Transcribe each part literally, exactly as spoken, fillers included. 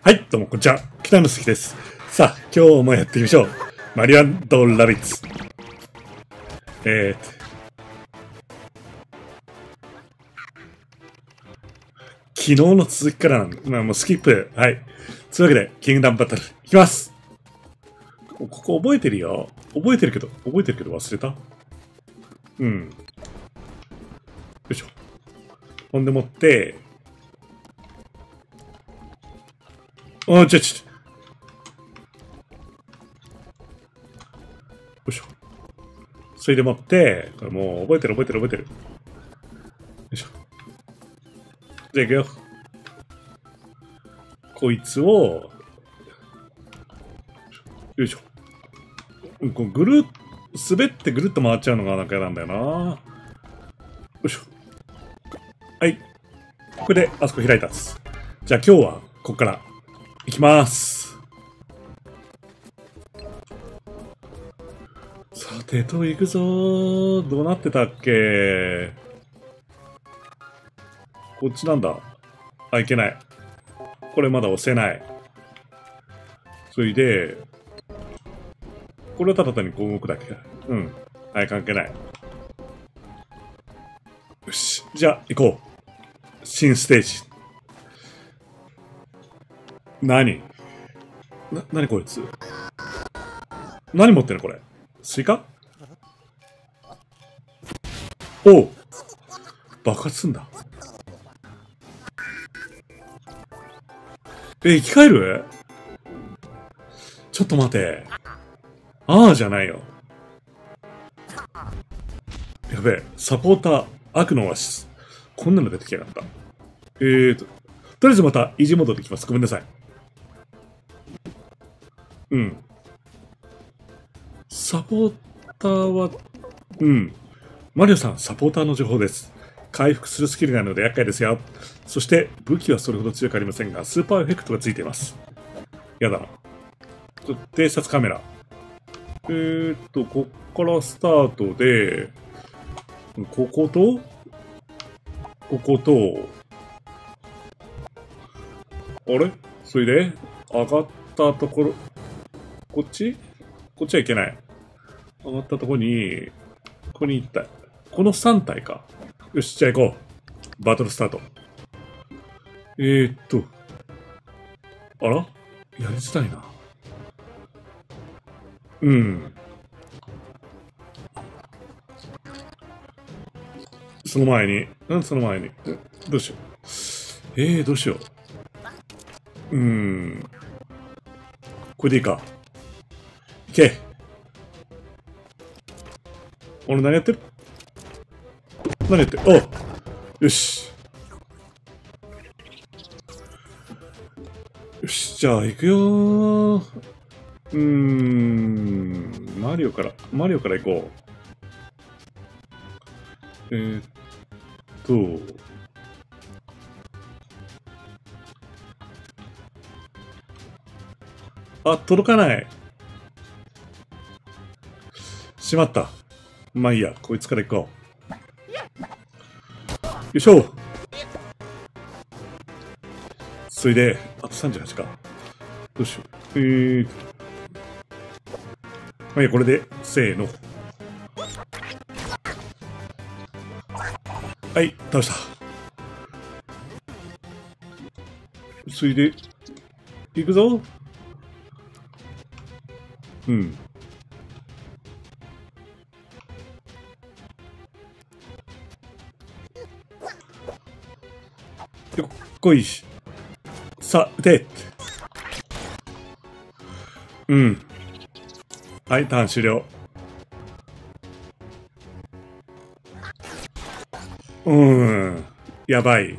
はい、どうも、こんにちは。北野関です。さあ、今日もやっていきましょう。マリオ&ラビッツ。えー、昨日の続きからなんで、まあもうスキップ。はい。というわけで、キングダムバトル、いきます。ここ覚えてるよ。覚えてるけど、覚えてるけど忘れた？うん。よいしょ。ほんでもって、あ、ちょちょ。よいしょ。それでもって、これもう覚えてる覚えてる覚えてる。よいしょ。じゃあ行くよ。こいつを、よいしょ。こうぐるっ、滑ってぐるっと回っちゃうのがなんか嫌なんだよな。よいしょ。はい。これで、あそこ開いたんです。じゃあ今日は、ここから、行きます。さてと、行くぞー。どうなってたっけ？こっちなんだ。あ、いけない。これまだ押せない。それで、これはただ単にこう動くだけ。うん。はい、関係ない。よし。じゃあ、行こう。新ステージ。何？な、何こいつ？何持ってんのこれ？スイカ？おう！爆発すんだ。え、生き返る？ちょっと待て。ああじゃないよ。やべえ、サポーター、悪のオアシス。こんなの出てきやがった。えーと、とりあえずまた、維持戻ってきます。ごめんなさい。うん。サポーターは、うん。マリオさん、サポーターの情報です。回復するスキルがあるので厄介ですよ。そして、武器はそれほど強くありませんが、スーパーエフェクトがついています。やだな。ちょっと偵察カメラ。えーっと、こっからスタートで、ここと、ここと、あれそれで、上がったところ、こっちこっちはいけない。上がったところに、ここに行った。このさん体か。よし、じゃあ行こう。バトルスタート。えー、っと。あらやりづらいな。うん。その前に。なんでその前に。どうしよう。えー、どうしよう。うーん。これでいいか。いけ。俺何やってる？何やってる？おう。よし。よし、じゃあ行くよー。うーん。マリオから、マリオから行こう。えー、っと。あ、届かない。しまった。まあいいや、こいつから行こう。よいしょ。それで、あとさんじゅうはちか。どうしよう。えーと。まあいいや、これで、せーの。はい、倒した。それで、行くぞ。うん。よっこいし。さ、撃て。うん。はい、ターン終了。うーん。やばい。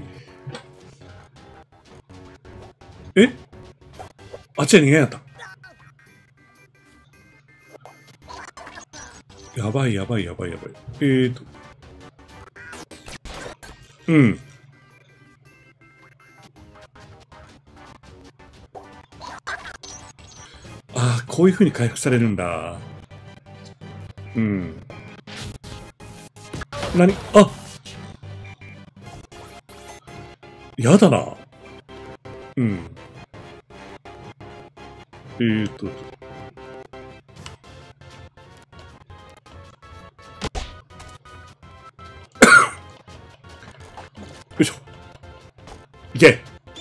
え？あっちは逃げやった。やばいやばいやばいやばい。えーと。うん。ああ、こういう風に回復されるんだ。うん。なに？あ！やだな。うん。 えーっと。よいしょ。いけ。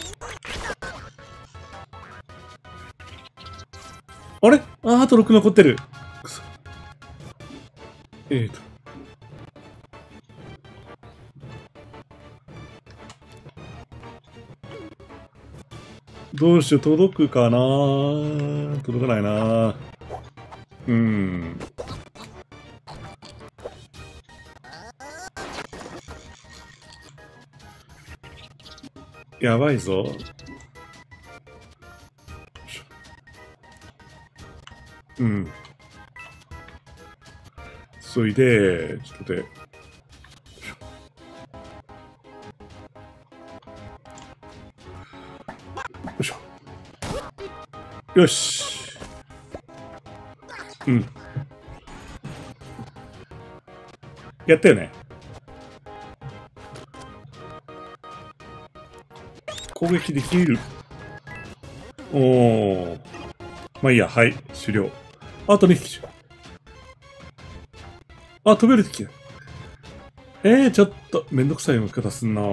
あれあ、あとろく残ってる。くそ。えーと。どうしよう、届くかな。届かないな。うん。やばいぞ。うん。そいで、ちょっと待って。よいしょ。よし。うん。やったよね。攻撃できる。おー。まあいいや、はい、終了。あとにひき。あ、飛べる敵だ。えー、ちょっと、めんどくさい動き方すんな。うん。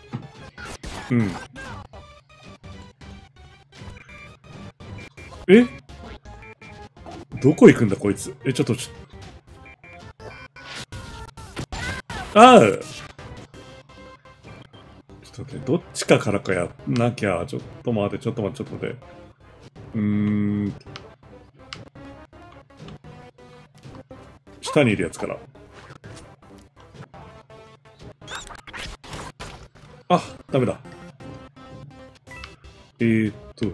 えどこ行くんだ、こいつ。え、ちょっと、ちょっと。ああちょっと待って、どっちかからかやんなきゃ。ちょっと待って、ちょっと待って、ちょっと待って。うーん。下にいるやつから。あ、ダメだ。えーっと。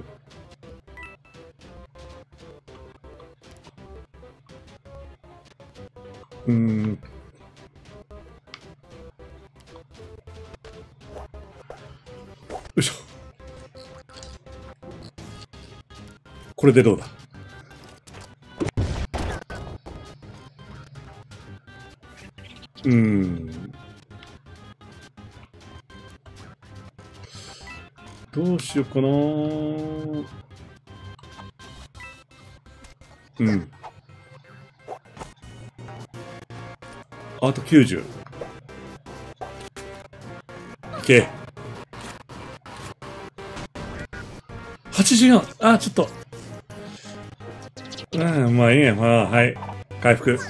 うーん。よいしょ。これでどうだ。うーん。どうしようかな。うん。あときゅうじゅう。いけ。はちじゅうよん。あ、ちょっと。うん、まあいいや。まあ、はい。回復。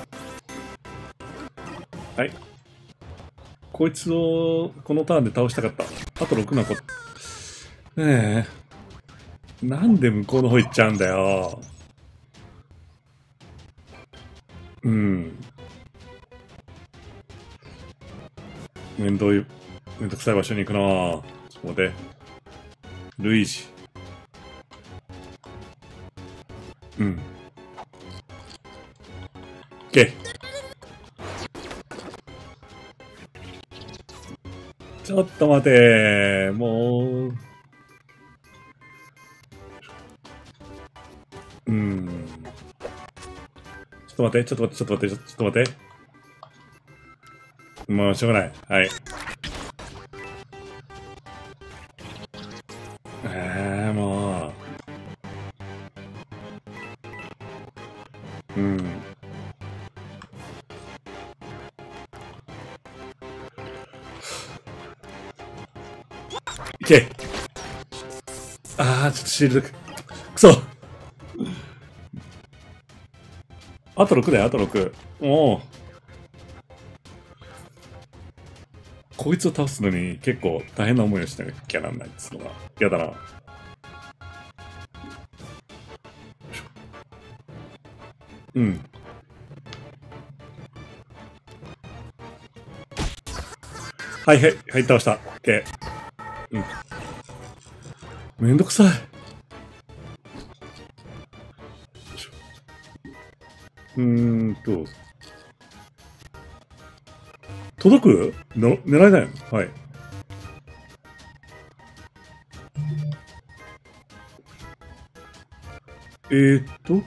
はい。こいつを、このターンで倒したかった。あとろくなこと。ねえ。なんで向こうの方行っちゃうんだよ。うん。めんどい、めんどくさい場所に行くなぁ。ちょっと待って。ルイージ。うん。け。ちょっと待て。もう。うん。ちょっと待って、ちょっと待って、ちょっと待って、ちょっと待って。もうしょうがない。はい。えー、もう。うん。いけ。あー、ちょっとシールド。くそ。あとろくだよ、あとろく。おお。こいつを倒すのに結構大変な思いをしなきゃなんないっつうのが嫌だな。うん。はいはい、はい、倒した。OK。うん。めんどくさい。うーんと。届くの狙いだよ。はい。えーっと。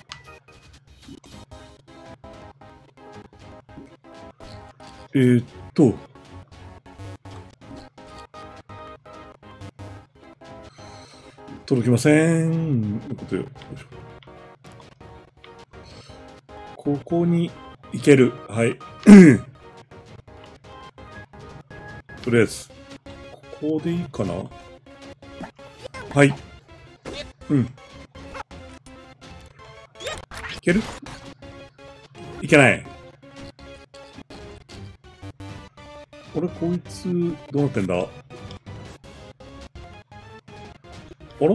えーっと。 届きません。ことよ。ここに行ける。はい。とりあえず、ここでいいかな。はい。うん。いける？いけない。これ、こいつ、どうなってんだ？あら？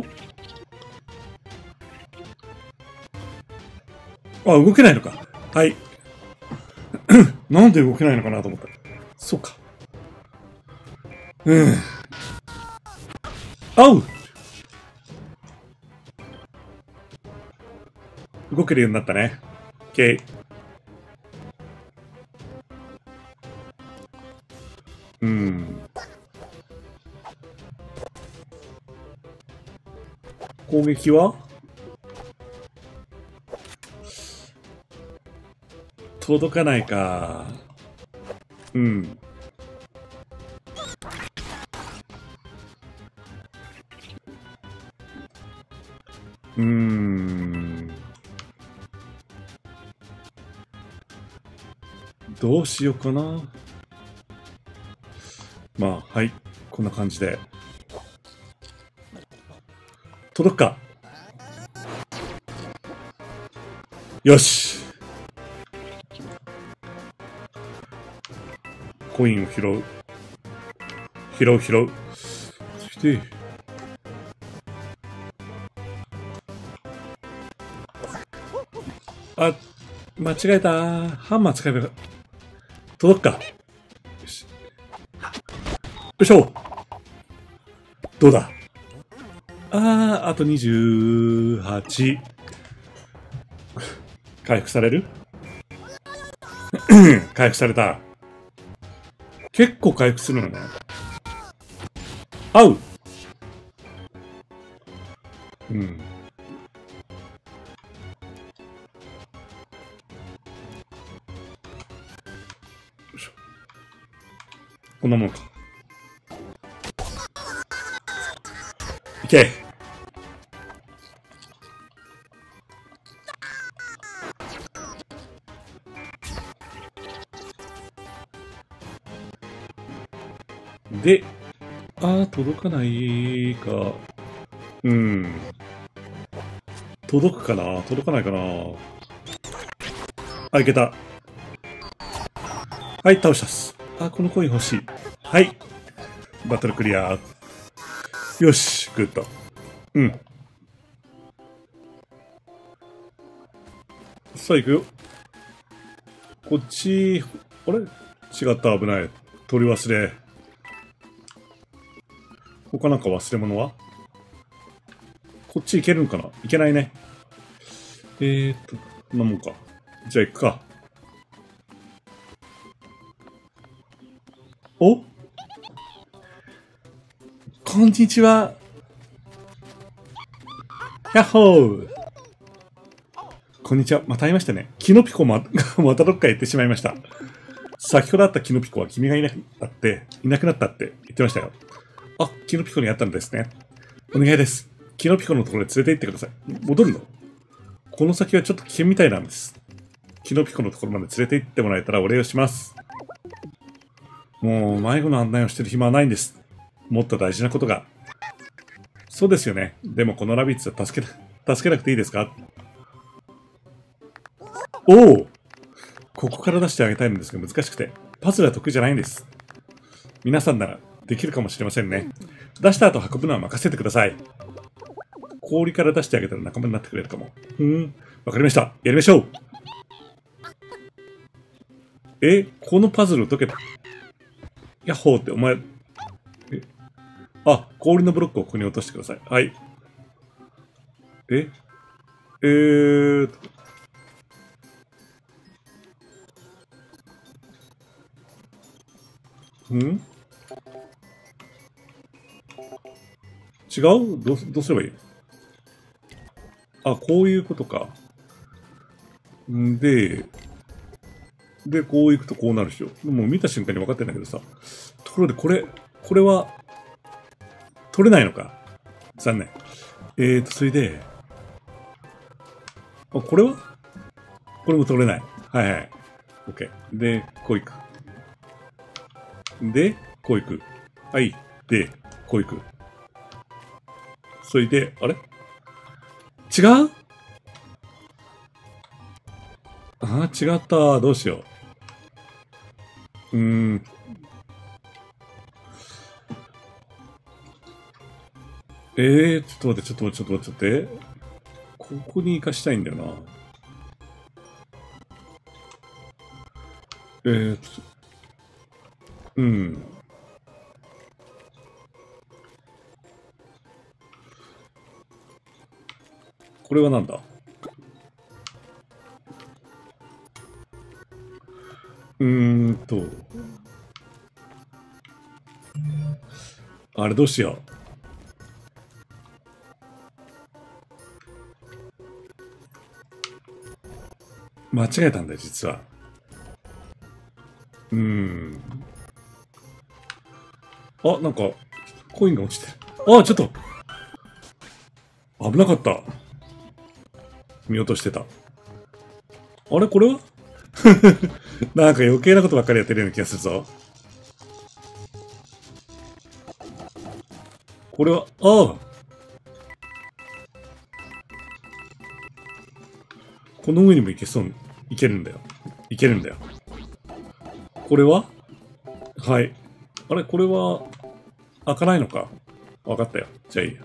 あ、動けないのか。はい。なんで動けないのかなと思った。そうか。うん。あう！動けるようになったね。OK。うん。攻撃は届かないか。うん。うーん。どうしようかな。まあ、はい。こんな感じで。届くか。よし。コインを拾う。拾う、拾う。そして、あ、間違えた。ハンマー使えばよかった。届くか。よし。よいしょ。どうだ。あー、あとにじゅうはち。回復される？回復された。結構回復するのね。合う。うん。こんなもんか。いけ。で、あー、届かないか。うん。届くかな？届かないかな？あ、いけた。はい、倒したっす。あ、このコイン欲しい。はい。バトルクリア。よし、グッド。うん。さあ、行くよ。こっち、あれ違った、危ない。取り忘れ。他なんか忘れ物は？こっち行けるんかな？行けないね。えーっと、こんなもんか。じゃあ行くか。お？こんにちは。やっほー。こんにちは。また会いましたね。キノピコま、またどっか行ってしまいました。先ほど会ったキノピコは君がいなくなって、いなくなったって言ってましたよ。あ、キノピコに会ったんですね。お願いです。キノピコのところに連れて行ってください。戻るの？この先はちょっと危険みたいなんです。キノピコのところまで連れて行ってもらえたらお礼をします。もう迷子の案内をしてる暇はないんです。もっと大事なことが。そうですよね。でもこのラビッツは助け、助けなくていいですか？おお！ここから出してあげたいのですが難しくて、パズルは得意じゃないんです。皆さんならできるかもしれませんね。出した後運ぶのは任せてください。氷から出してあげたら仲間になってくれるかも。うん、わかりました。やりましょう。え、このパズル解けた。ヤッホーってお前、え、あ、氷のブロックをここに落としてください。はい。ええーと。ん違う？どう、どうすればいい？あ、こういうことか。んで、で、こう行くとこうなるでしょ。でも見た瞬間に分かってんだけどさ。ところでこれ、これは、取れないのか。残念。 えーと、それで、あ、これはこれも取れない。はいはい。OK。で、こういく。で、こういく。はい。で、こういく。それで、あれ違うあー、違った。どうしよう。うーん。えー、ちょっと待って、ちょっと待って、ちょっと待って、ちょっと待って。ここに行かしたいんだよな。えーと、うん。これはなんだ？うーんと、あれどうしよう。間違えたんだよ、実は。うーん。あ、なんか、コインが落ちてる。あ、ちょっと危なかった。見落としてた。あれこれはなんか余計なことばっかりやってるような気がするぞ。これは、ああ、この上にも行けそう、いけるんだよ。いけるんだよ。これははい。あれこれは、開かないのか。わかったよ。じゃあいいや。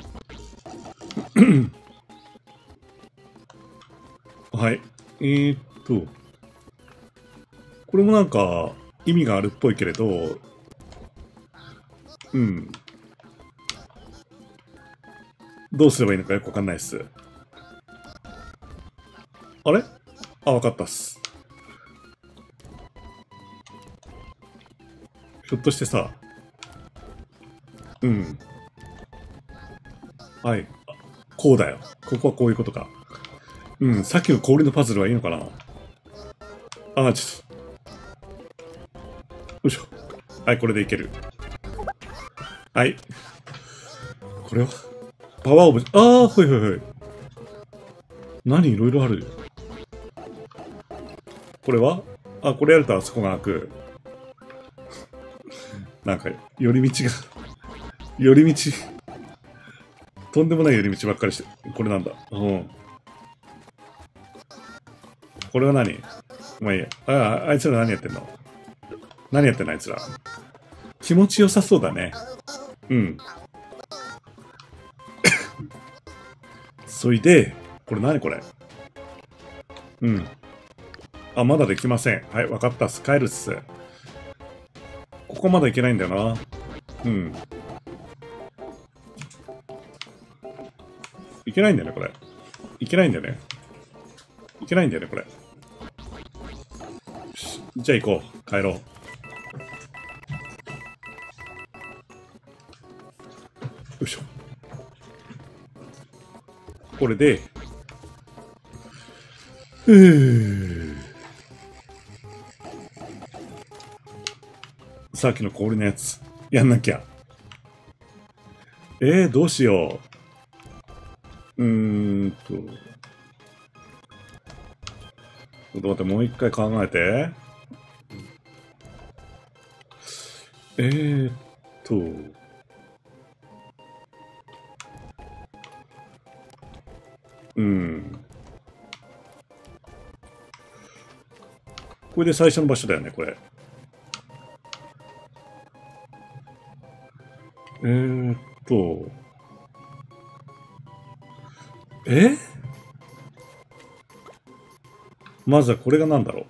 はい。えー、っと、これもなんか、意味があるっぽいけれど、うん。どうすればいいのかよくわかんないっす。あれあ、わかったっす。ひょっとしてさ、うん。はい。こうだよ。ここはこういうことか。うん、さっきの氷のパズルはいいのかな。あー、ちょっと。よいしょ。はい、これでいける。はい。これはパワーオブ、ああ、ほいほいほい。何いろいろある。これはあ、これやるとあそこが開く。なんか、寄り道が寄り道、とんでもない寄り道ばっかりして、これなんだ。うん。これは何まあいいや。あ、あいつら何やってんの何やってんのあいつら。気持ちよさそうだね。うん。そいで、これ何これ。うん。あ、まだできません。はい、わかったっす。帰るっす。ここまだいけないんだよな。うん。いけないんだよね、これ。いけないんだよね。いけないんだよね、これ。じゃあ行こう。帰ろう。よいしょ。これで、ふぅ。さっきの氷のやつ、やんなきゃ。えー、どうしよう。うーんと。ちょっと待って、もう一回考えて。えーっと。うん。これで最初の場所だよね、これ。えーっと。えまずはこれが何だろう。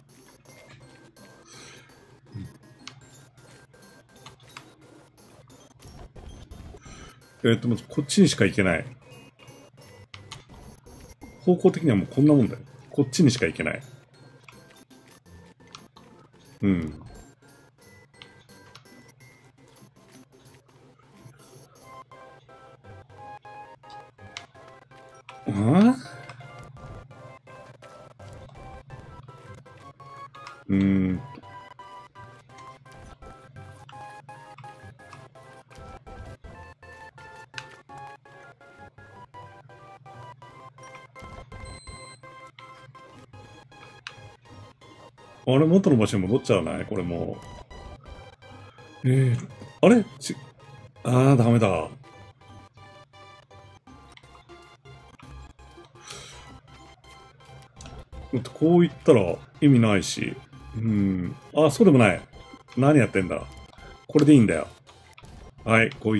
えーっと、まずこっちにしか行けない。方向的にはもうこんなもんだよ。こっちにしか行けない。うん。あうーん。 あれ、元の場所に戻っちゃわないこれもう。えー、あれち、あー、ダメだ。こう言ったら意味ないし。うん。あ、そうでもない。何やってんだ。これでいいんだよ。はい、こう言って、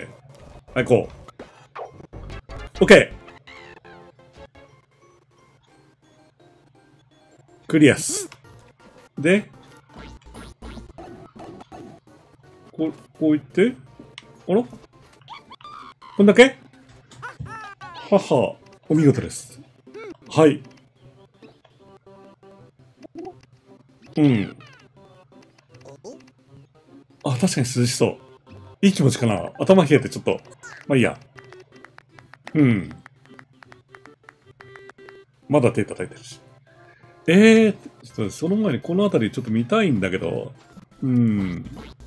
はい、こう。OK! クリアス。で、こう、こう言って、あらこんだけはは、お見事です。はい。うん。あ、確かに涼しそう。いい気持ちかな。頭冷えてちょっと。まあいいや。うん。まだ手叩いてるし。ええー、その前にこの辺りちょっと見たいんだけど。うん。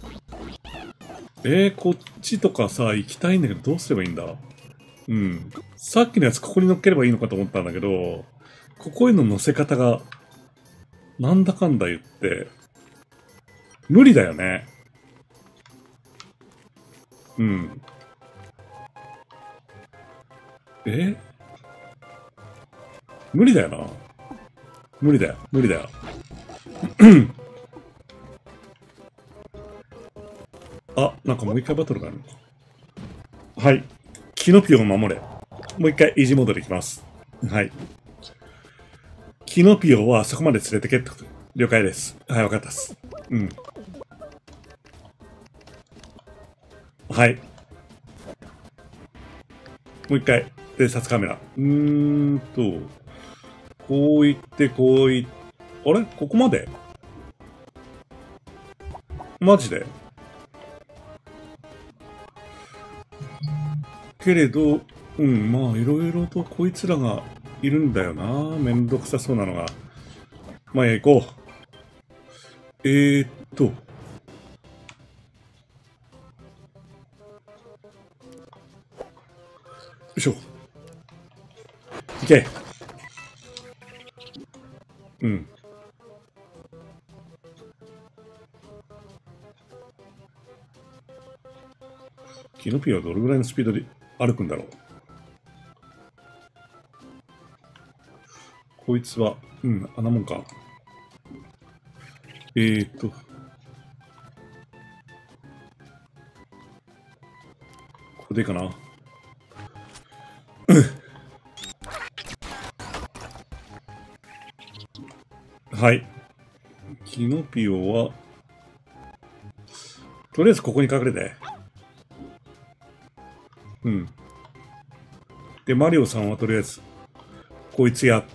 えー、こっちとかさ、行きたいんだけど、どうすればいいんだ。うん。さっきのやつここに乗っければいいのかと思ったんだけど、ここへの乗せ方が、なんだかんだ言って、無理だよね。うん。え無理だよな。無理だよ。無理だよ。あ、なんかもう一回バトルがあるのか。はい。キノピオを守れ。もう一回イージーモードでいきます。はい。キノピオはそこまで連れてけってこと。了解です。はい、わかったっす。うん。はい。もう一回、偵察カメラ。うーんと、こう言って、こう言って、あれここまでマジでけれど、うん、まあ、いろいろとこいつらがいるんだよな。めんどくさそうなのが。まあ、行こう。えーっと。よいしょ。行け。うん。キノピオはどれぐらいのスピードで歩くんだろう。こいつは、うん、あんなもんか。えーっと。これでいいかな。はい。キノピオは、とりあえずここに隠れて。うん。で、マリオさんはとりあえず、こいつやって、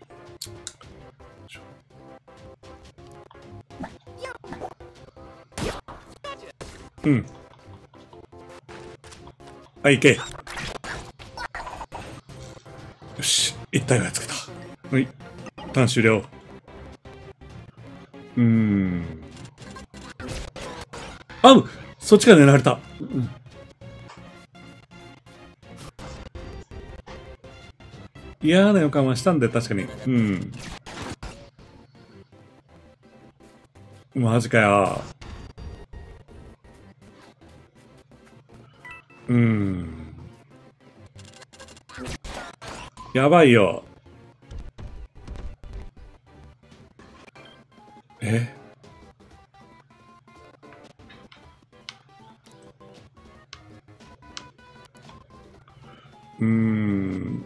うん。はい、行け。よし、一体がつけた。はい。ターン終了。うーん。あうそっちから狙われた。うん。嫌な予感はしたんで、確かに。うん。マジかよ。うーん。やばいよ。えうーん。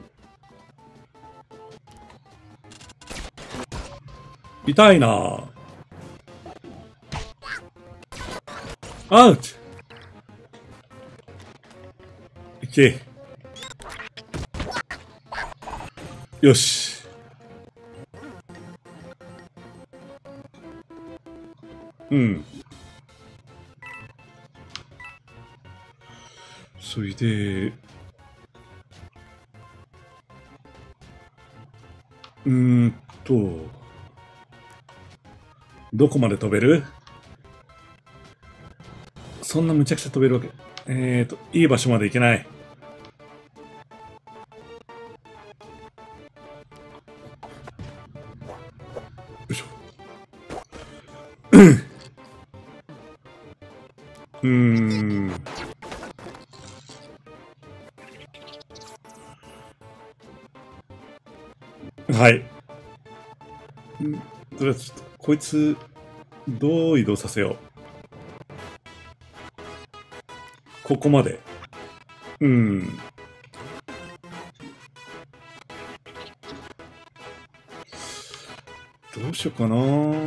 痛いな。アウトいけ。よし。うん。それで、うーんと、どこまで飛べる？そんなむちゃくちゃ飛べるわけ。えーと、いい場所まで行けない。よいしうーん。はい。んとりあえず、ちょっと、こいつ、どう移動させよう。ここまで。うん。どうしようかな。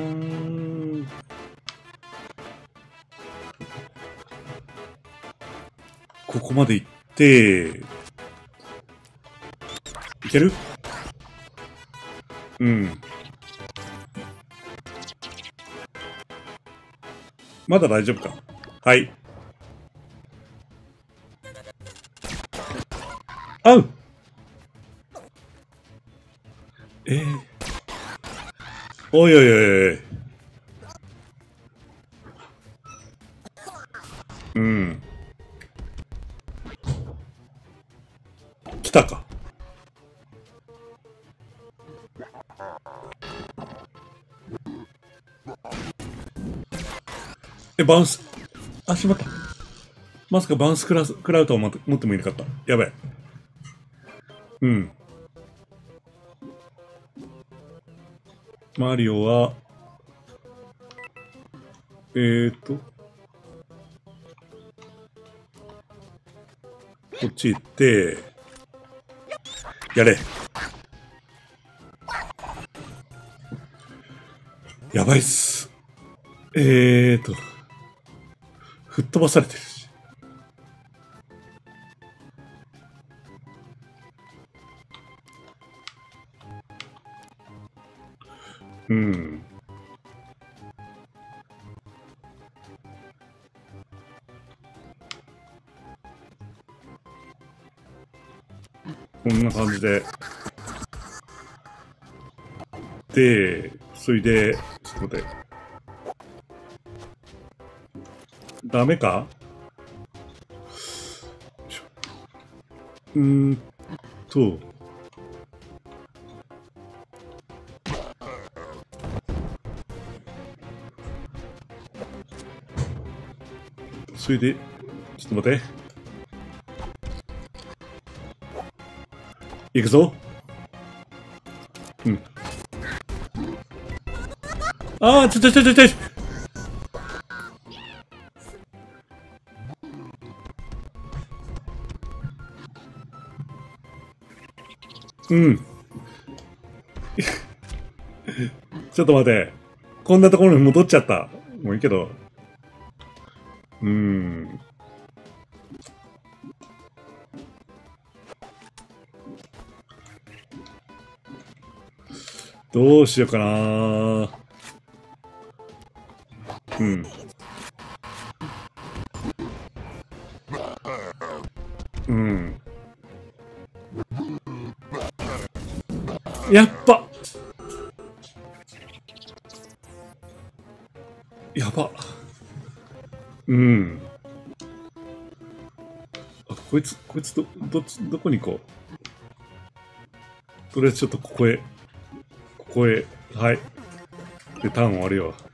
ここまで行って、いける？うん。まだ大丈夫か。はい。あうえー、おいおいおいおい。うん。来たか。え、バウンス。あ、しまった。まさかバウンスクラス、クラウトを持って持ってもいなかった。やばい。うん。マリオは、えーと、こっち行って、やれ。やばいっす。えーと、吹っ飛ばされてるし。うん。こんな感じで。で、それで、ちょっと待って。ダメか？うーんと、それで、ちょっと待って。行くぞ。うん。ああ、ちょちょちょちょちょ。うん。ちょっと待って。こんなところに戻っちゃった。もういいけど。うーん。どうしようかな。うん。うん。やっぱやば。うん。あ、こいつ、こいつど、どっち、どこに行こう。とりあえずちょっとここへ、ここへ、はい。で、ターン終わるよ。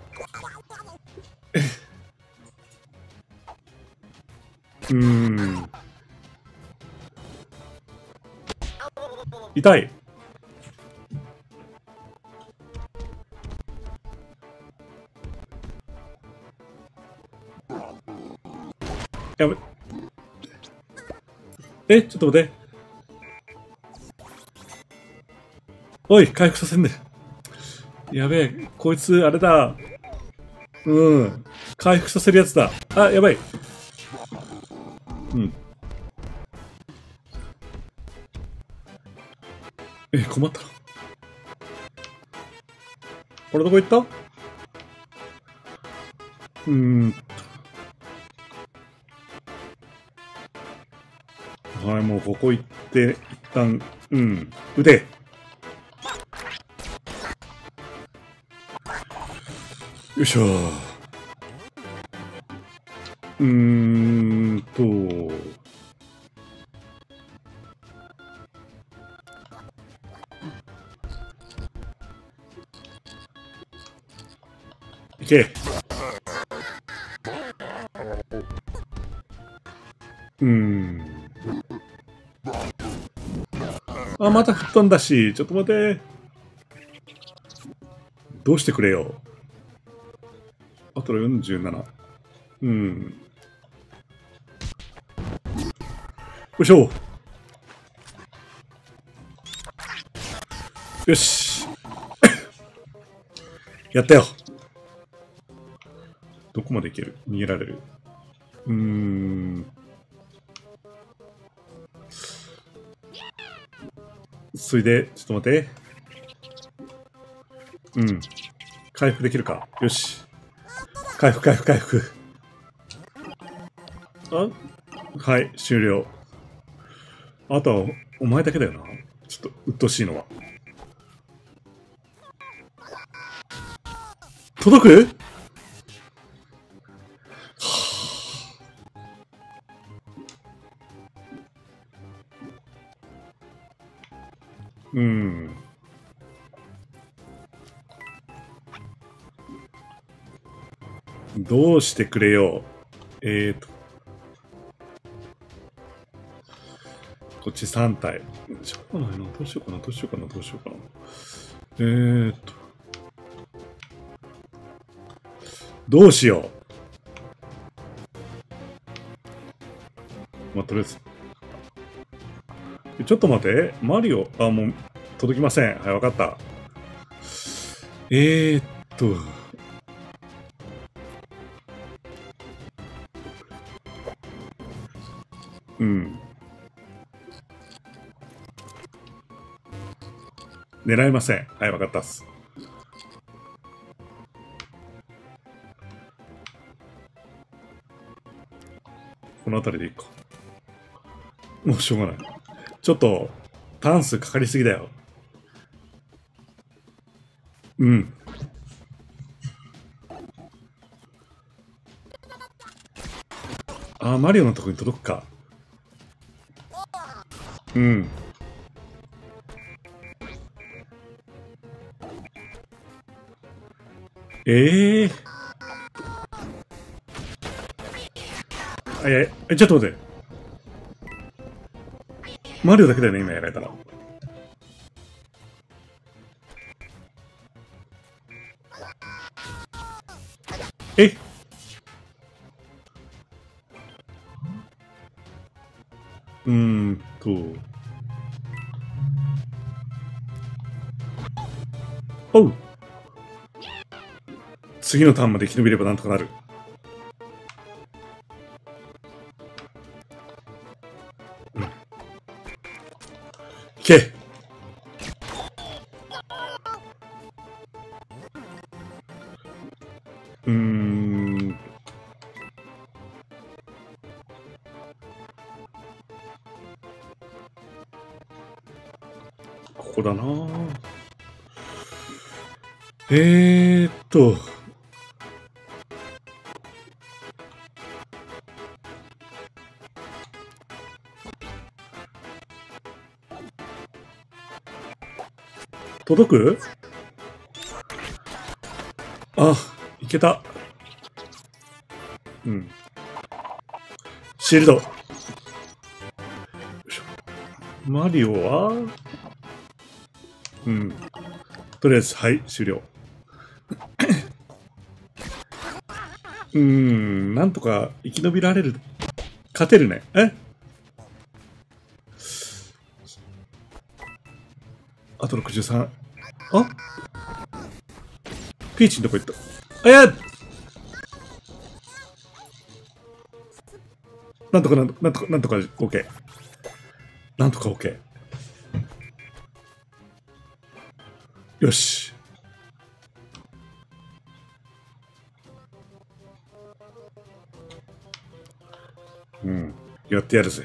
うーん。痛い。やべ。え、ちょっと待って。おい、回復させんね。やべえ、こいつ、あれだ。うん。回復させるやつだ。あ、やばい。うん。え、困ったな。これどこ行った？うーん。はい、もうここ行って、一旦、うん。撃て。よいしょ。うーんと。いけ。 うーん。あ、また吹っ飛んだし、ちょっと待て。どうしてくれよ。あとよんじゅうなな。うん。よいしょ。よし。やったよ。どこまでいける？逃げられる。うーん。それで、ちょっと待って。うん。回復できるか。よし。回復、回復、回復。あ、はい、終了。あとは、お前だけだよな。ちょっと、鬱陶しいのは。届く？うん。どうしてくれよ。えーと。こっちさん体。しょうがないな。どうしようかな、どうしようかな、どうしようかな。えーと。どうしよう。まあ、とりあえず。ちょっと待って。マリオ、あ、もう、届きません。はい、わかった。えーっと。うん。狙えません。はい、わかったっす。この辺りでいいか。もうしょうがない。ちょっと、ターン数かかりすぎだよ。うん。あー、マリオのとこに届くか。うん。ええー。あ、いや、え、ちょっと待って。マリオだけだよね、今やられたら。え、うーんと。おう。次のターンまで生き延びればなんとかなる。うん。いけ。うーん。ここだな。えーっと。届く？あ、いけた。うん。シールド。マリオはうん。とりあえず、はい、終了。うーん、なんとか生き延びられる。勝てるね。えあとろくじゅうさん。あピーチのとこ行った。あやなんとかなんとか、なんとか、なんとか OK。なんとか OK。よし。うん。やってやるぜ。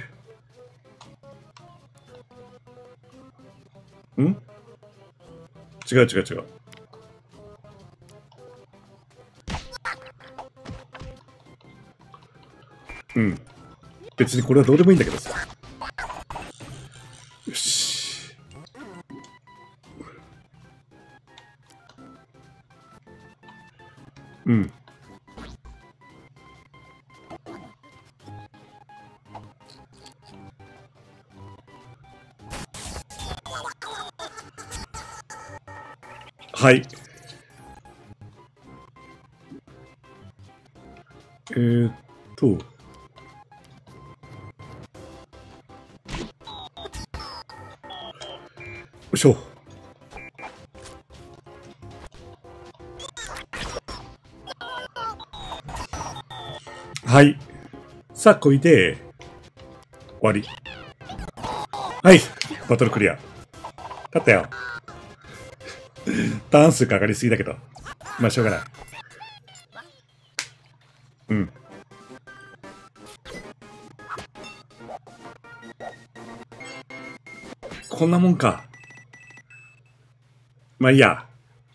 ん違う違う違う。うん。別にこれはどうでもいいんだけどさ。よし。うん。 はい。えーっと。よいしょ。はい。さあ、こいで、終わり。はい。バトルクリア。勝ったよ。ターン数かかりすぎだけど。まあ、しょうがない。うん。こんなもんか。まあいいや。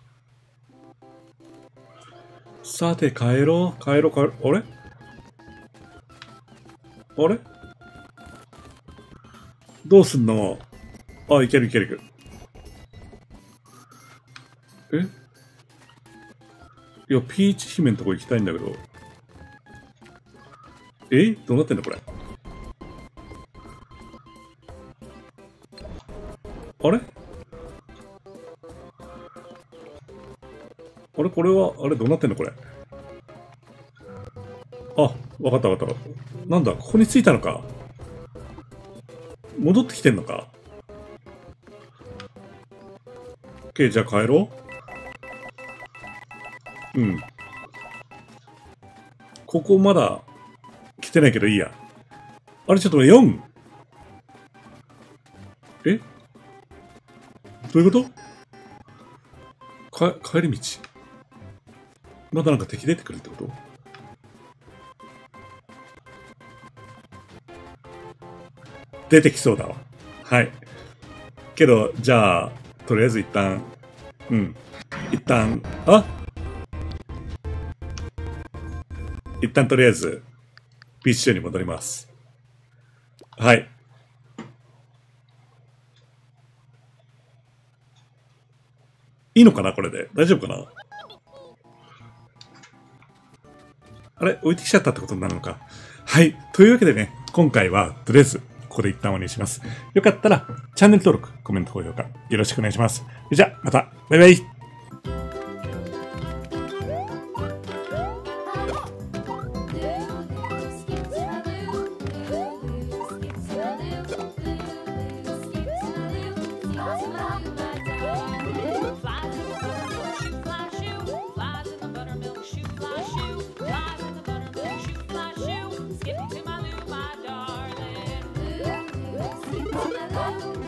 さて、帰ろう。帰ろう、帰ろう。あれあれどうすんの？あ、いけるいけるいける。えいや、ピーチ姫のとこ行きたいんだけど。えどうなってんのこれ。あれあれこれは、あれどうなってんのこれ。あ、わかったわかった。なんだ、ここに着いたのか。戻ってきてんのか。OK、じゃあ帰ろう。うん。ここまだ来てないけどいいや。あれちょっと待って、よん! えどういうことか、帰り道まだなんか敵出てくるってこと？出てきそうだわ。はい。けど、じゃあ、とりあえず一旦、うん。一旦、あ一旦とりあえず、ビーチ上に戻ります。はい。いいのかなこれで。大丈夫かな？あれ置いてきちゃったってことになるのか。はい。というわけでね、今回は、とりあえず、ここで一旦終わりにします。よかったら、チャンネル登録、コメント、高評価、よろしくお願いします。じゃあ、また、バイバイ。 Skipping to my loo, my darling. Ooh, skipping to my loo.